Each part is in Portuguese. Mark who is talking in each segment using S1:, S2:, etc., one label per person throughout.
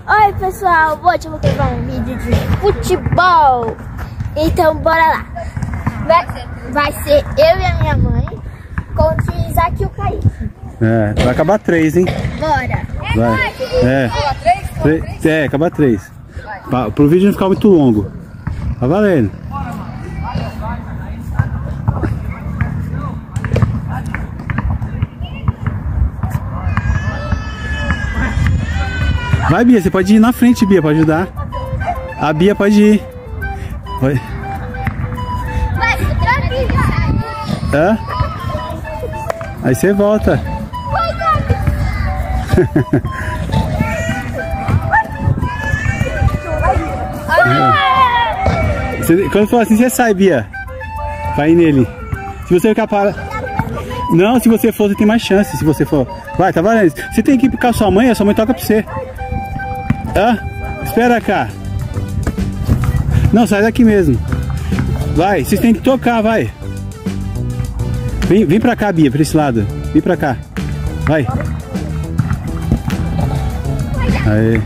S1: Oi pessoal, hoje eu vou gravar um vídeo de futebol. Então bora lá. Vai ser eu e a minha mãe contra o Isaac e o Kaique.
S2: Vai acabar 3, hein?
S1: Bora.
S2: Vai. Acabar 3. Pro vídeo não ficar muito longo. Tá valendo. Vai, Bia, você pode ir na frente, Bia, pra ajudar. A Bia pode ir. Vai. Aí você volta. Quando for assim, você sai, Bia. Vai nele. Se você ficar para... Não, se você for, você tem mais chance. Se você for... Vai, tá valendo. Você tem que ir com a sua mãe toca pra você. Espera cá. Não, sai daqui mesmo. Vai, vocês têm que tocar, vai. Vem pra cá, Bia, pra esse lado. Vem pra cá. Vai. Aê.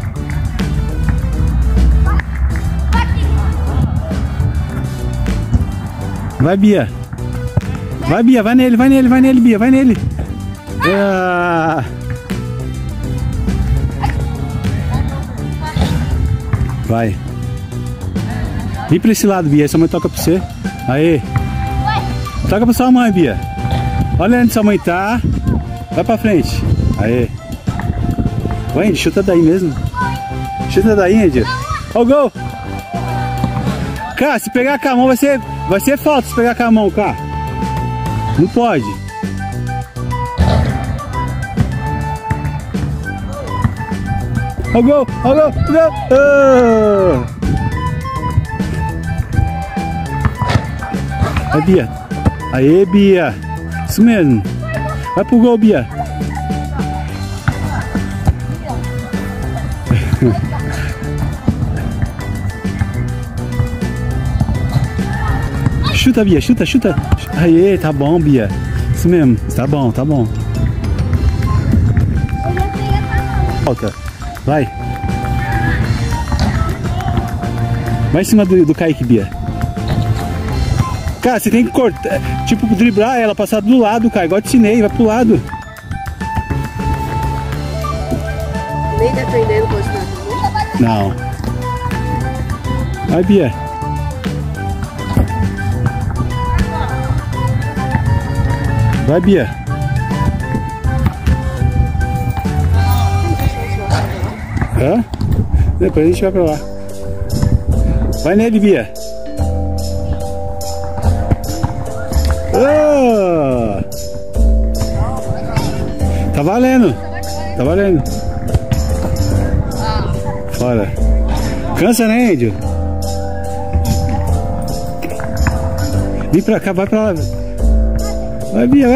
S2: Vai, Bia. Vai, Bia, vai nele, Bia, vai nele. Vai. Vem pra esse lado, Bia. Sua mãe toca pra você. Aê. Toca pra sua mãe, Bia. Olha onde sua mãe tá. Vai pra frente. Aê. Vai, Andy, chuta daí mesmo. Chuta daí, Andy. Ó o gol. Cá, se pegar com a mão vai ser falta se pegar com a mão, cá. Não pode. Ó o gol, ó o gol, gol. Aí, Bia. Aê, Bia. Isso mesmo. Vai pro gol, Bia. Chuta, Bia, chuta. Aê, tá bom, Bia. Isso mesmo. Tá bom. Volta. Vai. Vai em cima do Kaique, Bia. Cara, você tem que cortar, tipo, driblar ela, passar do lado, cara, igual eu te ensinei, vai pro lado.
S3: Nem dependendo do posicionamento.
S2: Não. Vai, Bia. Vai, Bia. Depois a gente vai pra lá. Vai nele, Bia. Tá valendo. Fora. Cansa, né, Índio? Vem pra cá, vai pra lá. Vai, Bia.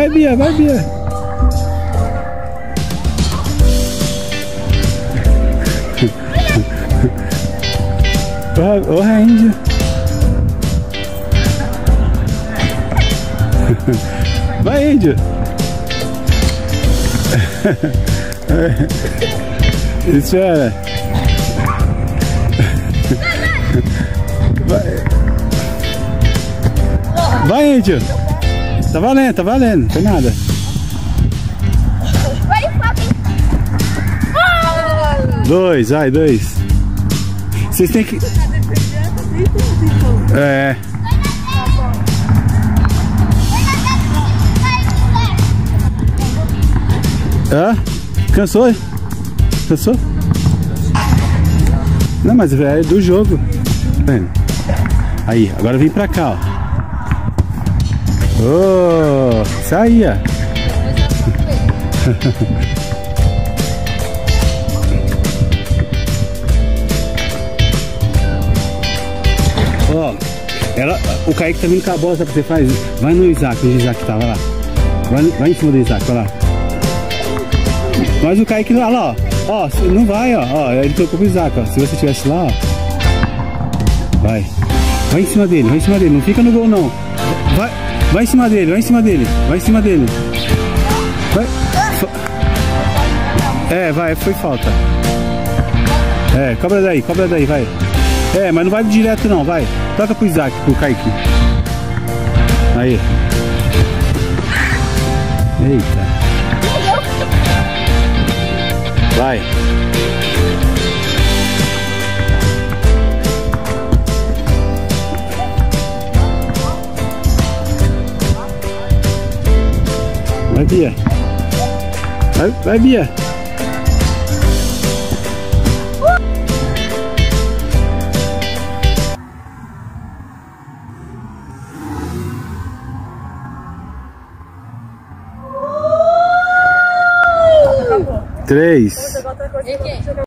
S2: Ô, Índio. Vai, Índio. Espera. Vai, Índio. Tá valendo. Não tem nada. Dois. Vocês têm que... Cansou? Não, mas é do jogo. Aí, agora vem pra cá, ó. Saia. Ó, o Kaique tá vindo com a bola, sabe o que você faz? Vai no Isaac, onde o Isaac tava lá. Vai em cima do Isaac, vai lá. Mas o Kaique lá, ó, não vai, ó, ele tocou pro Isaac, ó. Se você estivesse lá, ó. Vai em cima dele, não fica no gol não. Vai em cima dele. Vai. Foi falta. É, cobra daí, vai. É, mas não vai direto não, vai. Toca pro Isaac, pro Kaique. Aí. Eita. Vai. Vai, Bia. Vai, Bia.
S3: Acabou.
S2: 3.